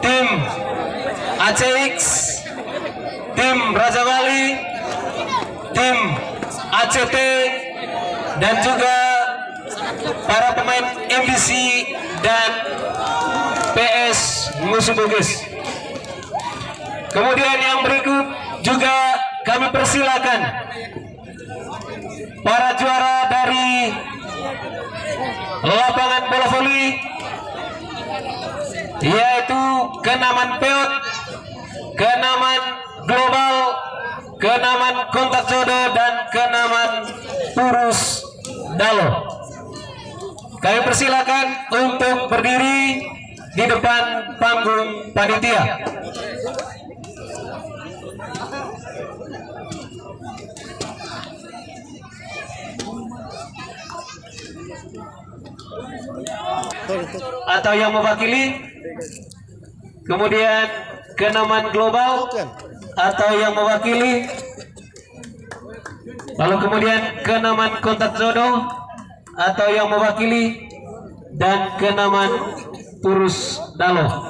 tim ACX, tim Raja Wali, tim ACT, dan juga para pemain MBC dan PS Musuh Bugis. Kemudian yang berikut juga kami persilakan para juara dari lapangan bola voli, yaitu Kenaman Peot, Kenaman Global, Kenaman Kontak Jodoh, dan Kenaman Purus Dalo. Kami persilakan untuk berdiri di depan panggung panitia. Atau yang mewakili, kemudian Kenaman Global atau yang mewakili, lalu kemudian Kenaman Kontak Jodoh atau yang mewakili, dan Kenaman Purus Dalo.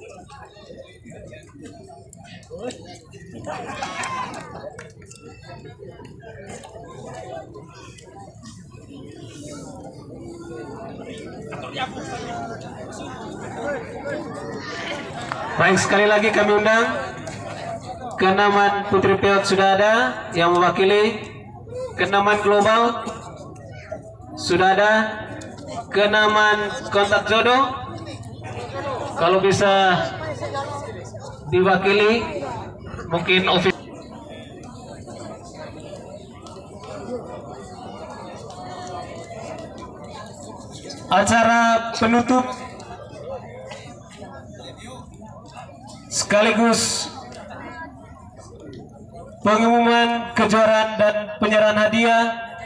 Baik, sekali lagi kami undang Kenaman Putri Peot sudah ada yang mewakili, Kenaman Global sudah ada, Kenaman Kontak Jodoh kalau bisa diwakili mungkin office. Acara penutup sekaligus pengumuman kejuaraan dan penyerahan hadiah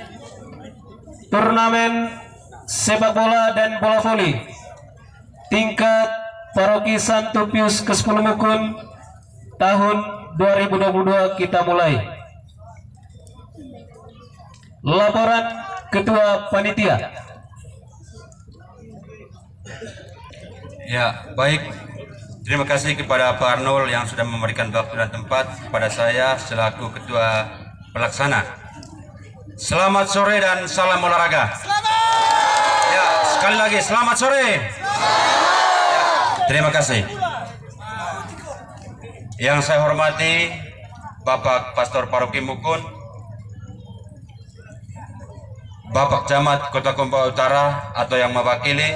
turnamen sepak bola dan bola voli tingkat Paroki Santo Pius ke-10 Mukun tahun 2022 kita mulai. Laporan Ketua Panitia. Ya, baik. Terima kasih kepada Pak Arnold yang sudah memberikan waktu dan tempat kepada saya selaku Ketua Pelaksana. Selamat sore dan salam olahraga. Ya, sekali lagi selamat sore. Ya, terima kasih. Yang saya hormati Bapak Pastor Paroki Mukun, Bapak Camat Kota Kompa Utara atau yang mewakili,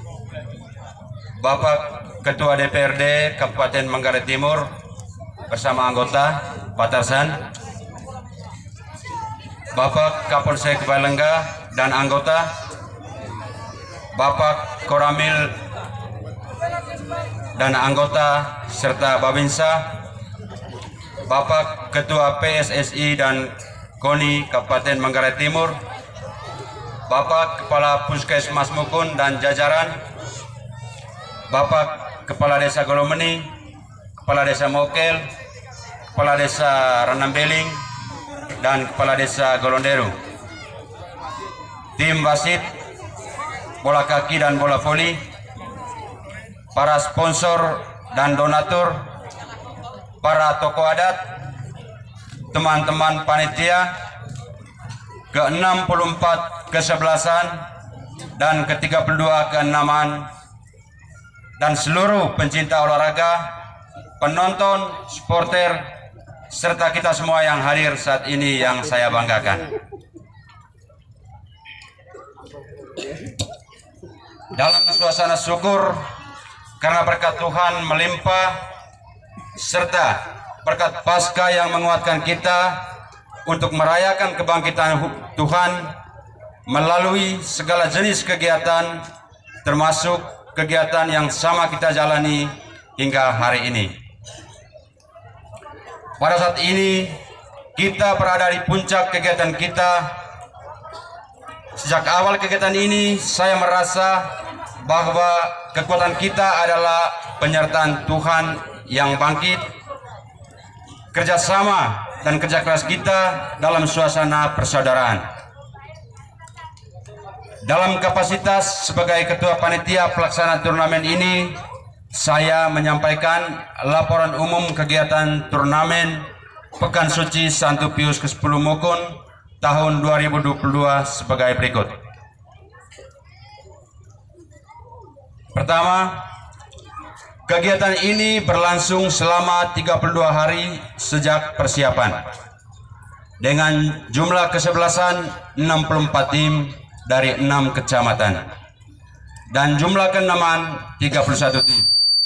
Bapak Ketua DPRD Kabupaten Manggarai Timur bersama anggota Pak Tarsan, Bapak Kapolsek Balengga dan anggota, Bapak Koramil dan anggota serta Babinsa, Bapak Ketua PSSI dan KONI Kabupaten Manggarai Timur, Bapak Kepala Puskesmas Mukun dan jajaran, Bapak Kepala Desa Golomeni, Kepala Desa Mokel, Kepala Desa Ranambeling, dan Kepala Desa Golonderu, tim wasit bola kaki dan bola voli, para sponsor dan donatur, para tokoh adat, teman-teman panitia, ke-64 kesebelasan dan ke-32 keenaman, dan seluruh pencinta olahraga, penonton, supporter, serta kita semua yang hadir saat ini yang saya banggakan. Dalam suasana syukur karena berkat Tuhan melimpah, serta berkat Paskah yang menguatkan kita untuk merayakan kebangkitan Tuhan melalui segala jenis kegiatan, termasuk kegiatan yang sama kita jalani hingga hari ini. Pada saat ini kita berada di puncak kegiatan kita. Sejak awal kegiatan ini saya merasa bahwa kekuatan kita adalah penyertaan Tuhan yang bangkit, kerjasama dan kerja keras kita dalam suasana persaudaraan. Dalam kapasitas sebagai Ketua Panitia Pelaksana turnamen ini, saya menyampaikan laporan umum kegiatan turnamen Pekan Suci Santo Pius ke-10 Mukun tahun 2022 sebagai berikut. Pertama, kegiatan ini berlangsung selama 32 hari sejak persiapan dengan jumlah kesebelasan 64 tim dari 6 kecamatan dan jumlah keenaman 31 tim.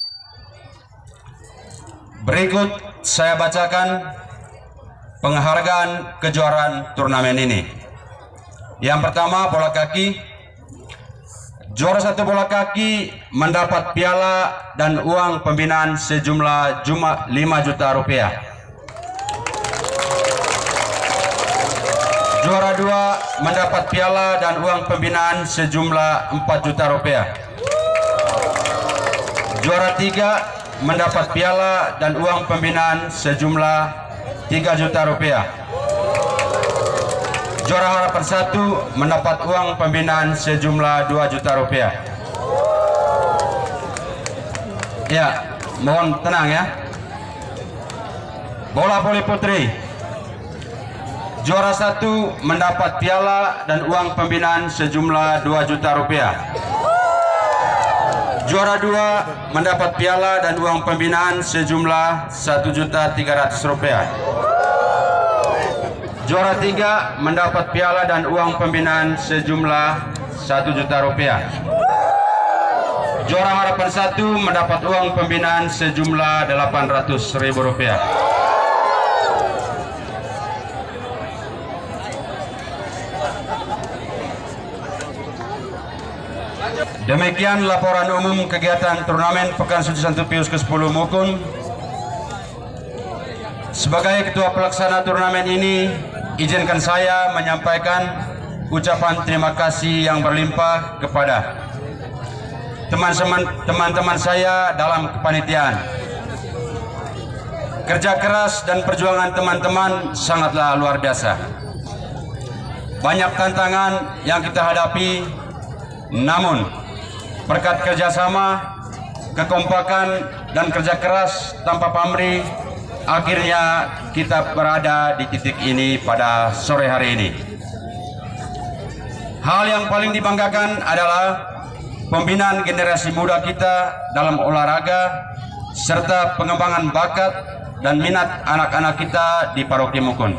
Berikut saya bacakan penghargaan kejuaraan turnamen ini. Yang pertama, bola kaki. Juara 1 bola kaki mendapat piala dan uang pembinaan sejumlah 5 juta rupiah. Juara 2 mendapat piala dan uang pembinaan sejumlah 4 juta rupiah. Juara 3 mendapat piala dan uang pembinaan sejumlah 3 juta rupiah. Juara harapan 1 mendapat uang pembinaan sejumlah 2 juta rupiah. Ya, mohon tenang ya. Bola voli putri. Juara 1 mendapat piala dan uang pembinaan sejumlah 2 juta rupiah. Juara 2 mendapat piala dan uang pembinaan sejumlah 1.300.000 rupiah. Juara 3 mendapat piala dan uang pembinaan sejumlah 1 juta rupiah. Juara harapan 1 mendapat uang pembinaan sejumlah 800.000 rupiah. Demikian laporan umum kegiatan turnamen Pekan Suci Santo Pius ke-10 Mukun. Sebagai ketua pelaksana turnamen ini, izinkan saya menyampaikan ucapan terima kasih yang berlimpah kepada teman-teman saya dalam kepanitiaan. Kerja keras dan perjuangan teman-teman sangatlah luar biasa. Banyak tantangan yang kita hadapi, namun berkat kerjasama, kekompakan, dan kerja keras tanpa pamrih, akhirnya kita berada di titik ini pada sore hari ini. Hal yang paling dibanggakan adalah pembinaan generasi muda kita dalam olahraga, serta pengembangan bakat dan minat anak-anak kita di Paroki Mukun.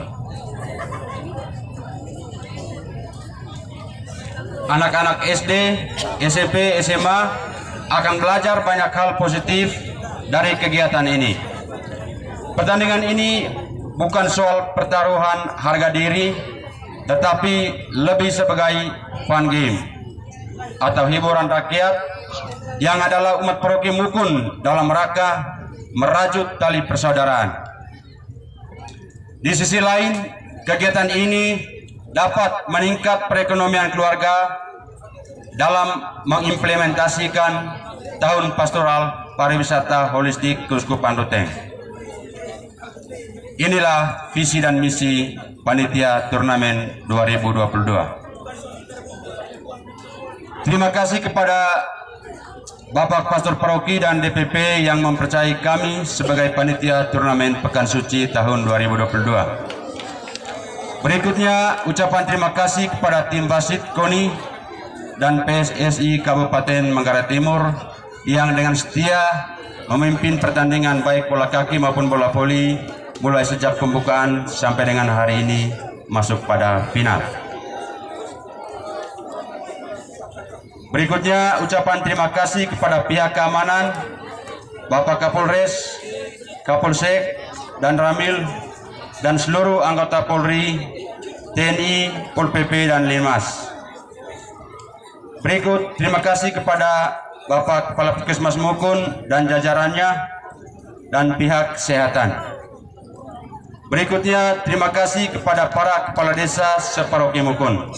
Anak-anak SD, SMP, SMA akan belajar banyak hal positif dari kegiatan ini. Pertandingan ini bukan soal pertaruhan harga diri, tetapi lebih sebagai fun game atau hiburan rakyat yang adalah umat Paroki Mukun dalam rangka merajut tali persaudaraan. Di sisi lain, kegiatan ini dapat meningkat perekonomian keluarga dalam mengimplementasikan tahun pastoral pariwisata holistik Keuskupan Ruteng. Inilah visi dan misi panitia turnamen 2022. Terima kasih kepada Bapak Pastor Paroki dan DPP yang mempercayai kami sebagai panitia turnamen Pekan Suci tahun 2022. Berikutnya ucapan terima kasih kepada tim wasit KONI dan PSSI Kabupaten Manggarai Timur yang dengan setia memimpin pertandingan baik bola kaki maupun bola voli mulai sejak pembukaan sampai dengan hari ini masuk pada final. Berikutnya ucapan terima kasih kepada pihak keamanan, Bapak Kapolres, Kapolsek, dan Ramil, dan seluruh anggota Polri, TNI, Pol PP, dan Linmas. Berikut terima kasih kepada Bapak Kepala Puskesmas Mukun dan jajarannya dan pihak kesehatan. Berikutnya terima kasih kepada para kepala desa separoki Mukun.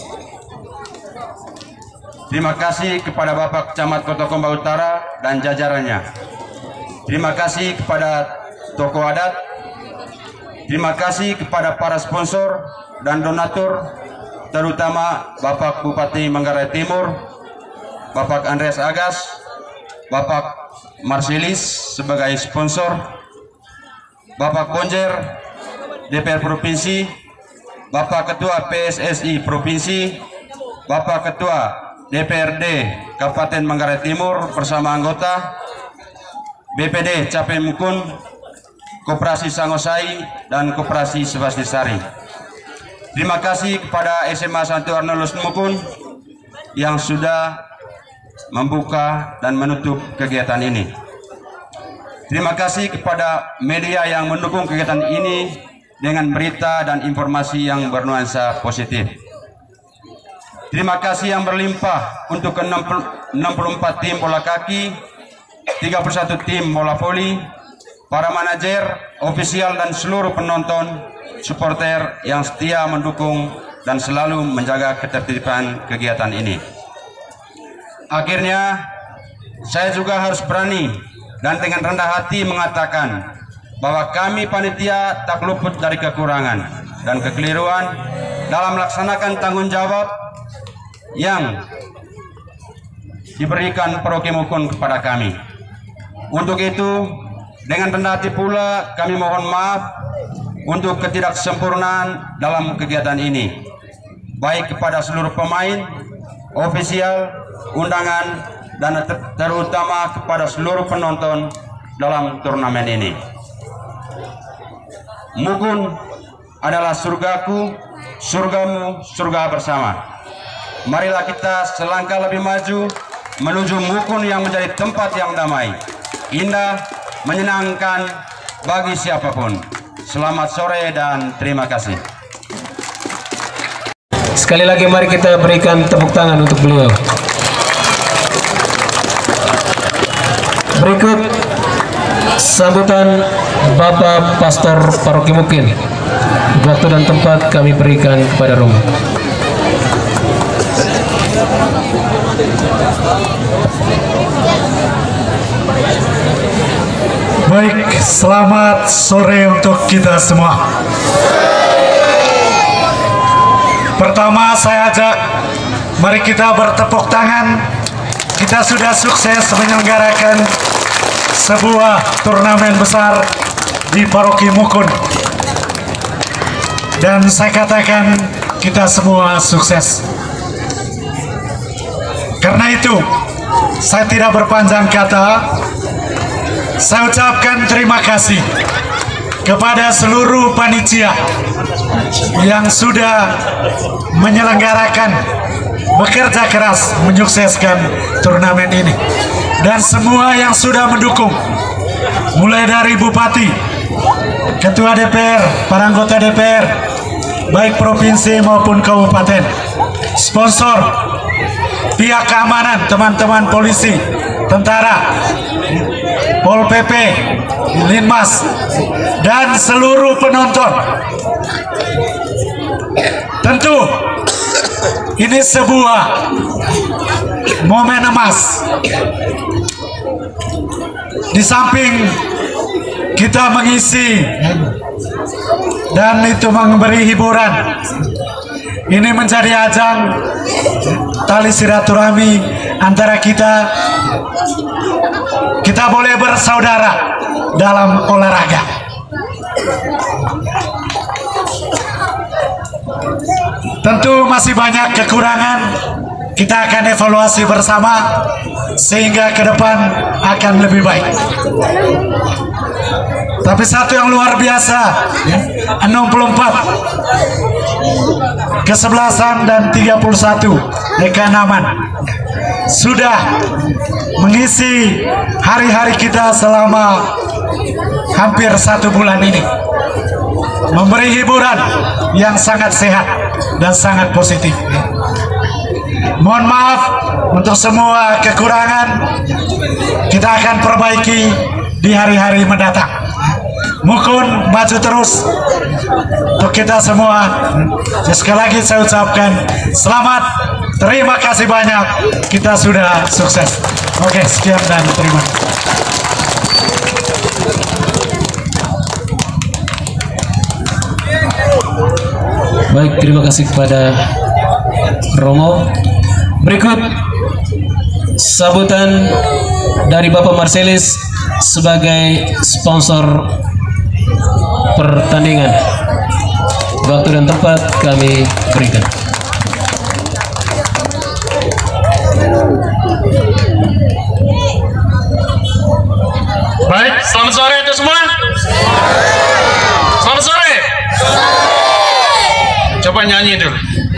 Terima kasih kepada Bapak Camat Kota Komba Utara dan jajarannya. Terima kasih kepada tokoh adat. Terima kasih kepada para sponsor dan donatur, terutama Bapak Bupati Manggarai Timur, Bapak Andreas Agas, Bapak Marselis sebagai sponsor, Bapak Konjer DPR Provinsi, Bapak Ketua PSSI Provinsi, Bapak Ketua DPRD Kabupaten Manggarai Timur bersama anggota, BPD Capai Mukun, Koperasi Sangosai, dan Koperasi Sebastisari. Terima kasih kepada SMA Santo Arnolus Mukun yang sudah membuka dan menutup kegiatan ini. Terima kasih kepada media yang mendukung kegiatan ini dengan berita dan informasi yang bernuansa positif. Terima kasih yang berlimpah untuk 64 tim bola kaki, 31 tim bola voli, para manajer, ofisial, dan seluruh penonton, supporter yang setia mendukung dan selalu menjaga ketertiban kegiatan ini. Akhirnya, saya juga harus berani dan dengan rendah hati mengatakan bahwa kami panitia tak luput dari kekurangan dan kekeliruan dalam melaksanakan tanggung jawab yang diberikan Paroki Mukun kepada kami. Untuk itu, dengan rendah hati pula kami mohon maaf untuk ketidaksempurnaan dalam kegiatan ini, baik kepada seluruh pemain, ofisial, undangan, dan terutama kepada seluruh penonton dalam turnamen ini. Mukun adalah surgaku, surgamu, surga bersama. Marilah kita selangkah lebih maju menuju Mukun yang menjadi tempat yang damai, indah, menyenangkan bagi siapapun. Selamat sore dan terima kasih. Sekali lagi mari kita berikan tepuk tangan untuk beliau. Berikut sambutan Bapak Pastor Paroki Mukun. Waktu dan tempat kami berikan kepada Romo. Baik, selamat sore untuk kita semua. Pertama saya ajak, mari kita bertepuk tangan. Kita sudah sukses menyelenggarakan sebuah turnamen besar di Paroki Mukun. Dan saya katakan kita semua sukses. Karena itu, saya tidak berpanjang kata. Saya ucapkan terima kasih kepada seluruh panitia yang sudah menyelenggarakan, bekerja keras menyukseskan turnamen ini, dan semua yang sudah mendukung, mulai dari Bupati, Ketua DPR, para anggota DPR, baik provinsi maupun kabupaten, sponsor, pihak keamanan, teman-teman polisi, tentara, Pol PP, Linmas, dan seluruh penonton. Tentu ini sebuah momen emas. Di samping kita mengisi dan itu memberi hiburan, ini menjadi ajang tali silaturahmi antara kita. Kita boleh bersaudara dalam olahraga. Tentu masih banyak kekurangan, kita akan evaluasi bersama sehingga ke depan akan lebih baik. Tapi satu yang luar biasa, 64 kesebelasan dan 31 Ekanaman sudah mengisi hari-hari kita selama hampir 1 bulan ini, memberi hiburan yang sangat sehat dan sangat positif. Mohon maaf untuk semua kekurangan, kita akan perbaiki di hari-hari mendatang. Mukun maju terus untuk kita semua. Sekali lagi saya ucapkan selamat, terima kasih banyak, kita sudah sukses. Oke, sekian dan terima kasih. Baik, terima kasih kepada Romo. Berikut sambutan dari Bapak Marselis sebagai sponsor pertandingan. Waktu dan tempat kami berikan. Baik, selamat sore itu semua. Selamat sore. Coba nyanyi dulu.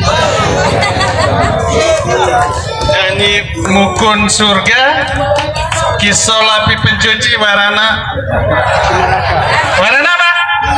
Nyanyi Mukun Surga, Kisah Api Pencuci Warana. Warana apa?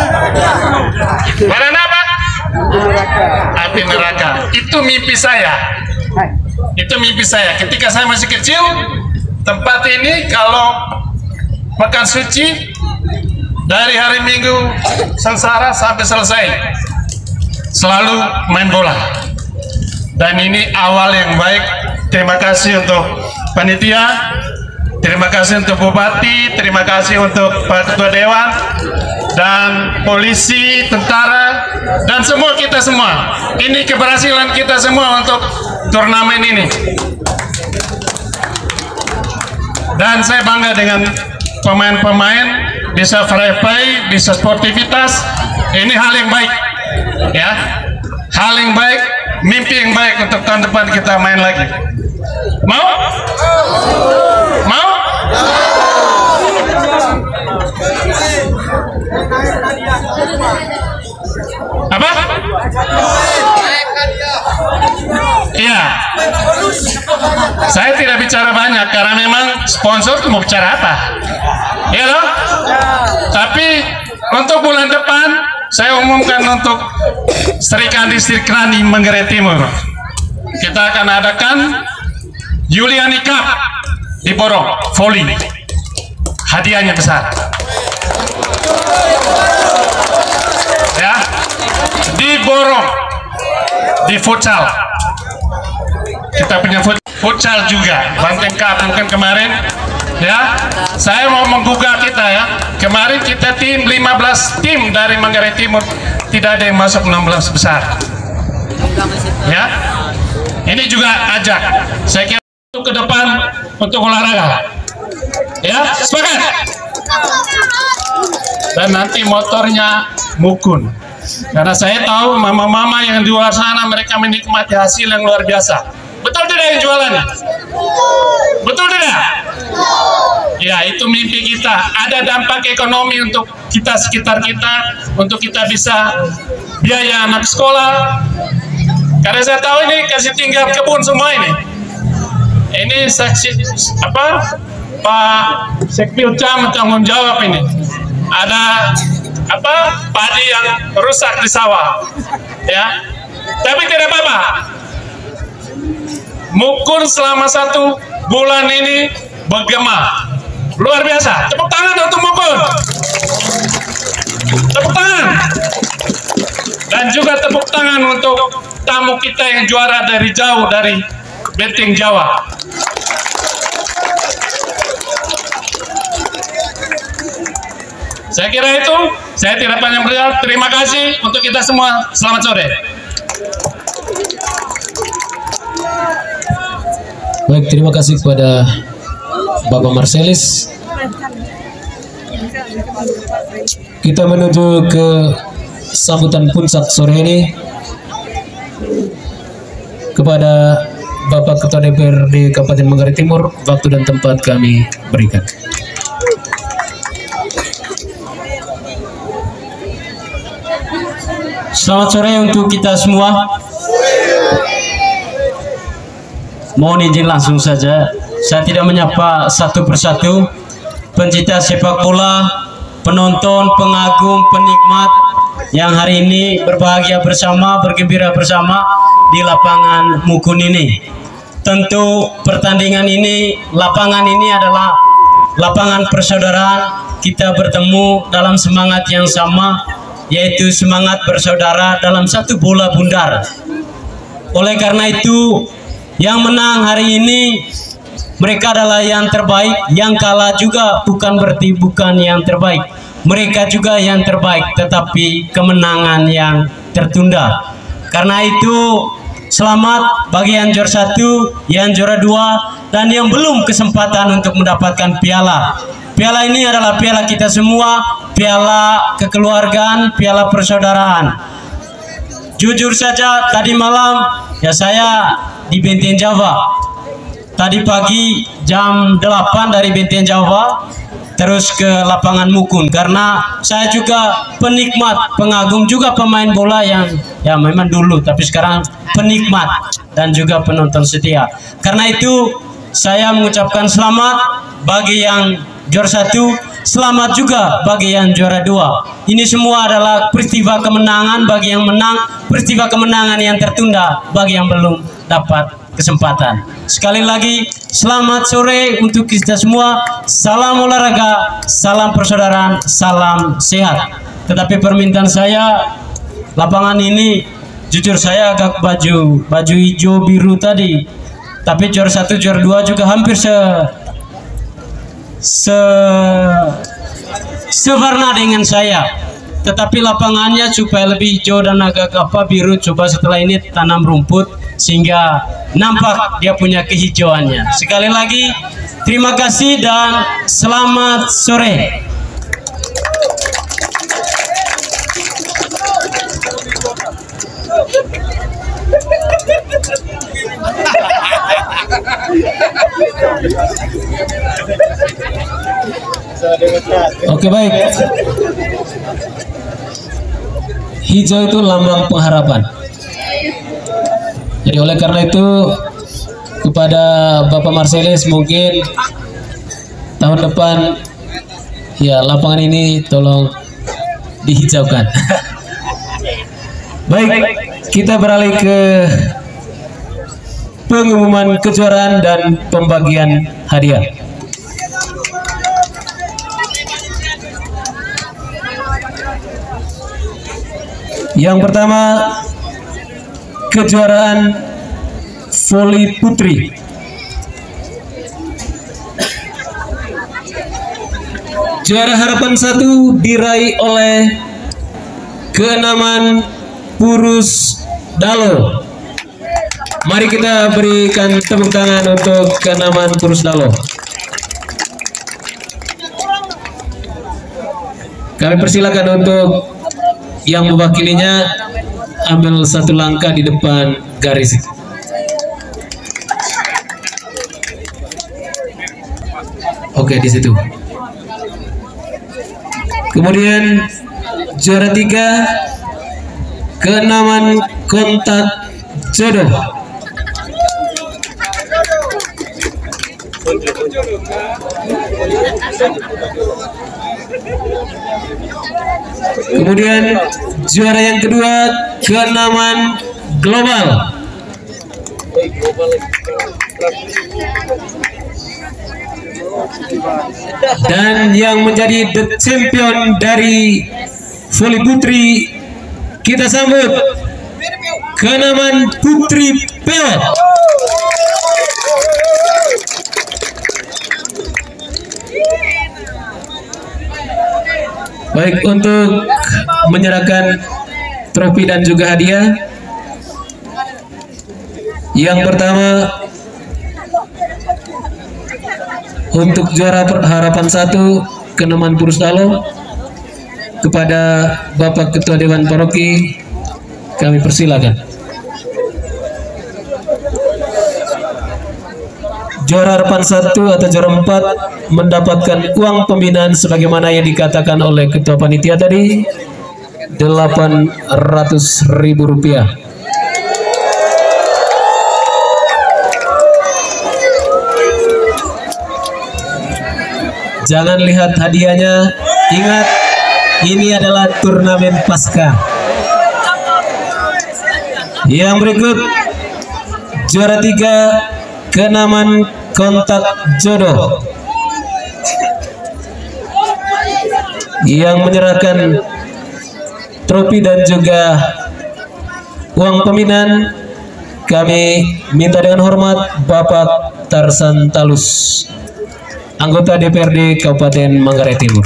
Warana apa? Api neraka. Itu mimpi saya. Itu mimpi saya. Ketika saya masih kecil, tempat ini kalau makan suci dari hari Minggu sengsara sampai selesai selalu main bola. Dan ini awal yang baik. Terima kasih untuk panitia, terima kasih untuk bupati, terima kasih untuk Pak Ketua Dewan dan polisi, tentara, dan semua kita semua. Ini keberhasilan kita semua untuk turnamen ini. Dan saya bangga dengan pemain-pemain, bisa fair play, bisa sportivitas. Ini hal yang baik, ya, hal yang baik, mimpi yang baik untuk tahun depan kita main lagi. Mau? Mau? Apa? Iya. Saya tidak bicara banyak karena memang sponsor mau bicara apa? Ya loh. Tapi untuk bulan depan saya umumkan untuk Serikandi Sirkrani Manggarai Timur. Kita akan adakan Yuliani Cup di Borong, volley. Hadiahnya besar. Ya. Di Borong, di futsal. Kita punya futsal juga, Banteng Cup mungkin kemarin. Ya, saya mau menggugah kita ya. Kemarin kita tim 15 tim dari Manggarai Timur, tidak ada yang masuk 16 besar. Ya, ini juga ajak. Saya kira untuk ke depan untuk olahraga. Ya, sepakat. Dan nanti motornya Mukun. Karena saya tahu mama-mama yang di luar sana mereka menikmati hasil yang luar biasa. Betul tidak yang jualan? Betul tidak? Ya, itu mimpi kita. Ada dampak ekonomi untuk kita sekitar kita, untuk kita bisa biaya anak sekolah. Karena saya tahu ini kasih tinggal kebun semua ini. Ini saksi apa? Pak Sekpil Cam tanggung jawab ini. Ada apa? Padi yang rusak di sawah. Ya. Tapi tidak apa-apa. Mukun selama 1 bulan ini bergema luar biasa. Tepuk tangan untuk Mukun. Tepuk tangan. Dan juga tepuk tangan untuk tamu kita yang juara dari jauh dari Benteng Jawa. Saya kira itu. Saya tidak panjang berbicara. Terima kasih untuk kita semua. Selamat sore. Baik, terima kasih kepada Bapak Marselis. Kita menuju ke sambutan puncak sore ini kepada Bapak Ketua DPRD Kabupaten Manggarai Timur. Waktu dan tempat kami berikan. Selamat sore untuk kita semua. Mohon izin langsung saja, saya tidak menyapa satu persatu pencinta sepak bola, penonton, pengagum, penikmat yang hari ini berbahagia bersama, bergembira bersama di lapangan Mukun ini. Tentu pertandingan ini, lapangan ini adalah lapangan persaudaraan. Kita bertemu dalam semangat yang sama, yaitu semangat bersaudara dalam satu bola bundar. Oleh karena itu, yang menang hari ini mereka adalah yang terbaik, yang kalah juga bukan berarti bukan yang terbaik. Mereka juga yang terbaik, tetapi kemenangan yang tertunda. Karena itu selamat bagi yang juara 1, yang juara 2, dan yang belum kesempatan untuk mendapatkan piala. Piala ini adalah piala kita semua, piala kekeluargaan, piala persaudaraan. Jujur saja tadi malam ya saya di Benteng Java. Tadi pagi jam 8 dari Benteng Java terus ke lapangan Mukun, karena saya juga penikmat, pengagum juga pemain bola yang ya memang dulu tapi sekarang penikmat dan juga penonton setia. Karena itu saya mengucapkan selamat bagi yang juara 1, selamat juga bagi yang juara 2. Ini semua adalah peristiwa kemenangan bagi yang menang, peristiwa kemenangan yang tertunda bagi yang belum dapat kesempatan. Sekali lagi selamat sore untuk kita semua. Salam olahraga, salam persaudaraan, salam sehat. Tetapi permintaan saya, lapangan ini jujur saya agak baju hijau biru tadi, tapi juara 1 juara 2 juga hampir sewarna dengan saya, tetapi lapangannya supaya lebih hijau dan agak biru, coba setelah ini tanam rumput sehingga nampak dia punya kehijauannya. Sekali lagi terima kasih dan selamat sore. Oke, baik. Hijau itu lambang pengharapan. Jadi oleh karena itu kepada Bapak Marselis mungkin tahun depan ya lapangan ini tolong dihijaukan. Baik, kita beralih ke pengumuman kejuaraan dan pembagian hadiah. Yang pertama, kejuaraan voli putri. Juara harapan 1 diraih oleh Keenaman Purus Dalo. Mari kita berikan tepuk tangan untuk Keenaman Purus Dalo. Kami persilakan untuk yang mewakilinya ambil satu langkah di depan garis. Oke, di situ. Kemudian juara 3 Keenaman Kontak Jodoh. Kemudian juara yang kedua Keenaman Global. Dan yang menjadi the champion dari voli putri, kita sambut Keenaman Putri Peot. Baik, untuk menyerahkan trofi dan juga hadiah, yang pertama untuk juara harapan 1 Keenaman Purus Dalo, kepada Bapak Ketua Dewan Paroki kami persilakan. Juara harapan 1 atau juara 4 mendapatkan uang pembinaan sebagaimana yang dikatakan oleh Ketua Panitia tadi, Rp800.000. Jangan lihat hadiahnya, ingat ini adalah turnamen pasca. Yang berikut juara 3 Keenaman Kontak Jodoh, yang menyerahkan trofi dan juga uang pembinaan kami minta dengan hormat Bapak Tarsan Talus, anggota DPRD Kabupaten Manggarai Timur.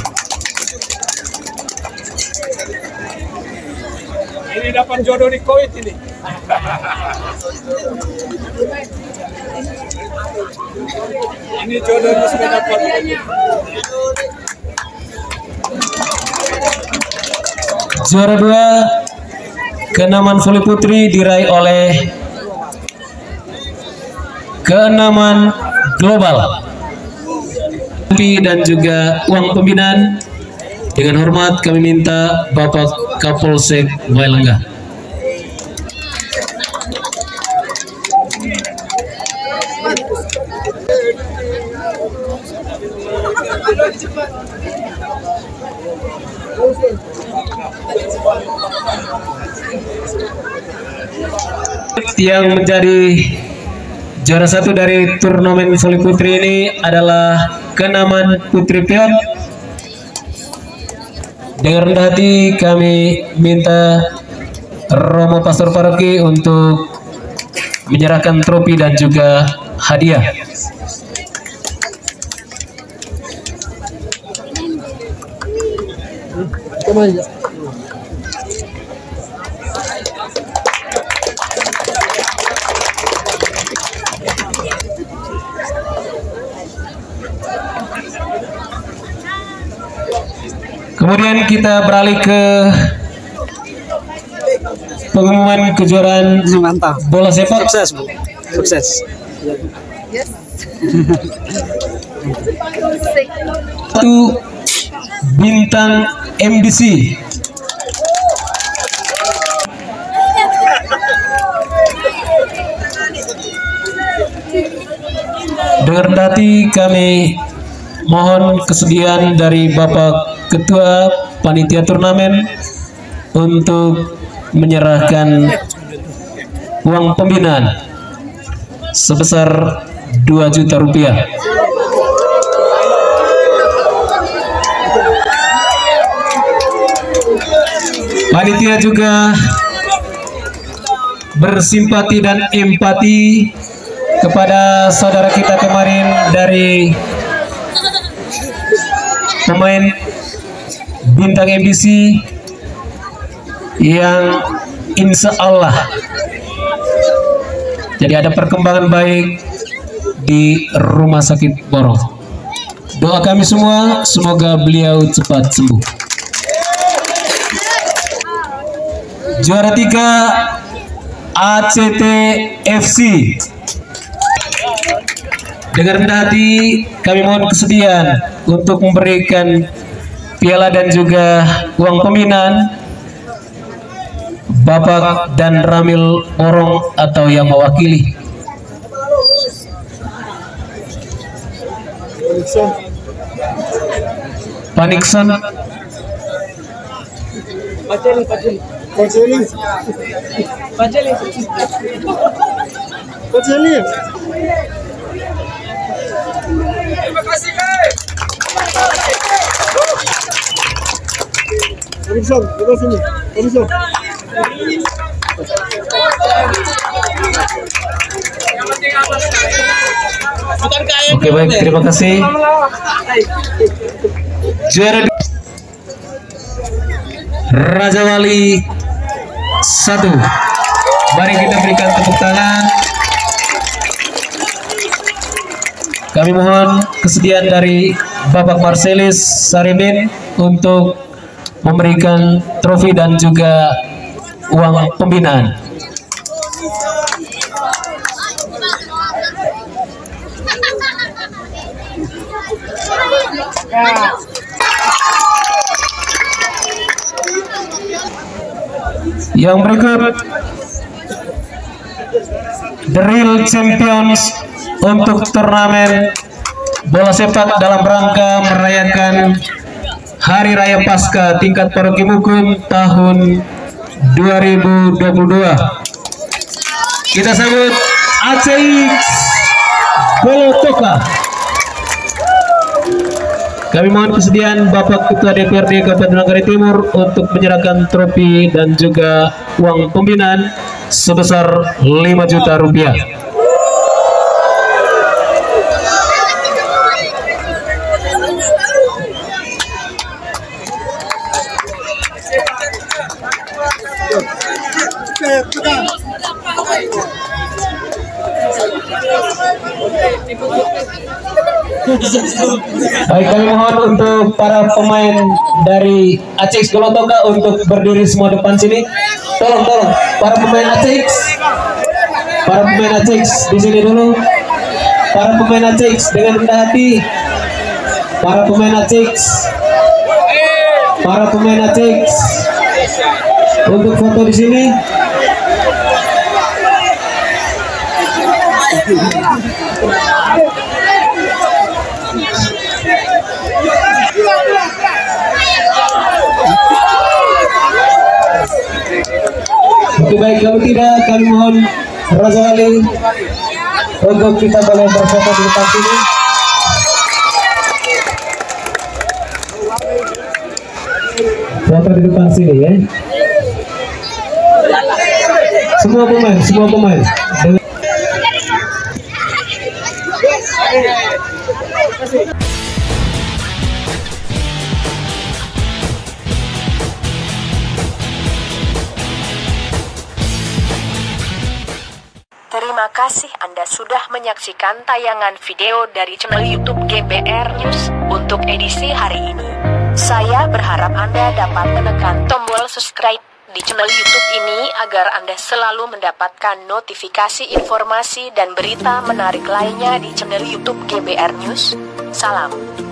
Ini dapat jodoh di Kuwait ini. Ini jodohnya sudah dapat. Juara 2 keenaman voli putri diraih oleh keenaman global dan juga uang pembinaan. Dengan hormat kami minta Bapak Kapolsek Mailengga. Yang menjadi juara 1 dari turnamen voli putri ini adalah keenaman Putri Pion. Dengan rendah hati kami minta Romo Pastor Paroki untuk menyerahkan trofi dan juga hadiah. Kemudian kita beralih ke pengumuman kejuaraan bola sepak. Sukses, Bu. Sukses. Satu bintang MDC. Dengan hati kami mohon kesediaan dari Bapak Ketua Panitia Turnamen untuk menyerahkan uang pembinaan sebesar 2 juta rupiah. Panitia juga bersimpati dan empati kepada saudara kita kemarin dari pemain bintang MDC yang insya Allah jadi ada perkembangan baik di rumah sakit Borong. Doa kami semua semoga beliau cepat sembuh. Juara 3 ACT FC. Dengan rendah hati kami mohon kesediaan untuk memberikan piala dan juga uang pembinaan Bapak dan Ramil Borong atau yang mewakili. Panikson. Oke, baik, terima kasih. Juara Raja Wali 1. Mari kita berikan tepuk tangan. Kami mohon kesediaan dari Bapak Marcelis Sarimin untuk memberikan trofi dan juga uang pembinaan. Yang berikut The Real Champions untuk turnamen bola sepak dalam rangka merayakan Hari Raya Pasca tingkat Paroki Mukun tahun 2022. Kita sambut ACX Bolotoka. Kami mohon kesediaan Bapak Ketua DPRD Kabupaten Manggarai Timur untuk menyerahkan trofi dan juga uang pembinaan sebesar 5 juta rupiah. Baik, kami mohon untuk para pemain dari ACX Golotoka untuk berdiri semua depan sini. Tolong para pemain ACX. Para pemain ACX di sini dulu. Para pemain ACX dengan rendah hati. Para pemain ACX. Para pemain ACX untuk foto di sini. Oke, baik, kalau tidak kami mohon Raja Wali untuk kita boleh berfoto di depan sini. Foto di depan sini ya. Semua pemain. Terima kasih Anda sudah menyaksikan tayangan video dari channel YouTube GBR News untuk edisi hari ini. Saya berharap Anda dapat menekan tombol subscribe di channel YouTube ini agar Anda selalu mendapatkan notifikasi informasi dan berita menarik lainnya di channel YouTube GBR News. Salam.